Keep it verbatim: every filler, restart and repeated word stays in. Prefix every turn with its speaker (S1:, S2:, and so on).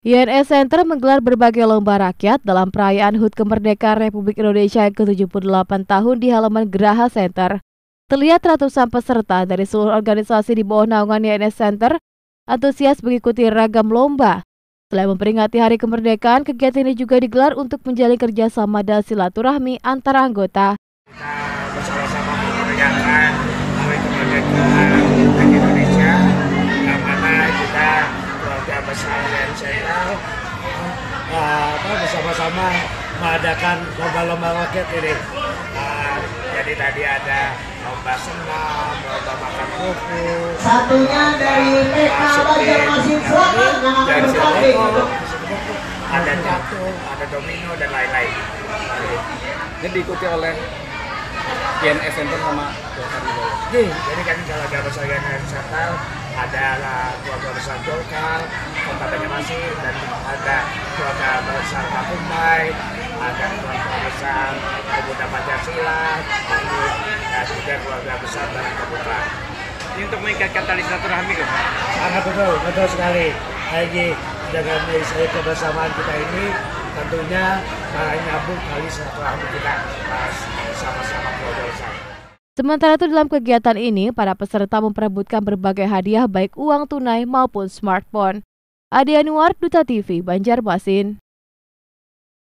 S1: I N S Center menggelar berbagai lomba rakyat dalam perayaan H U T Kemerdekaan Republik Indonesia yang ke tujuh puluh delapan tahun di halaman Geraha Center. Terlihat ratusan peserta dari seluruh organisasi di bawah naungan I N S Center antusias mengikuti ragam lomba. Selain memperingati Hari Kemerdekaan, kegiatan ini juga digelar untuk menjalin kerjasama dan silaturahmi antara anggota.
S2: Kita bersama-sama memeriahkan Hari Kemerdekaan Republik Indonesia, yang mana kita keluarga besar I N S Center uh, bersama-sama mengadakan lomba-lomba rakyat ini. Uh, jadi tadi ada lomba senam, lomba makan kerupuk,
S3: satunya dari P K Banjarmasin Selatan yang akan bertanding,
S2: ada jatuh, ada domino dan lain-lain.
S4: Ini diikuti oleh I N S Center sama Golkar juga.
S2: Jadi kan kalau ada besar I N S Center adalah keluarga besar Golkar, Kota Banjarmasin, dan ada keluarga besar Kakumbai, ada keluarga besar Pemuda Pancasila, dan juga keluarga besar dari Kabupaten.
S4: Ini untuk meningkatkan tali silaturahmi kan?
S2: Sangat betul, betul sekali. Lagi dengan saya kebersamaan kita ini tentunya uh, nyambung kali silaturahmi kita uh, sama-sama keluarga besar.
S1: Sementara itu dalam kegiatan ini, para peserta memperebutkan berbagai hadiah baik uang tunai maupun smartphone. Adi Anwar, Duta T V, Banjarmasin.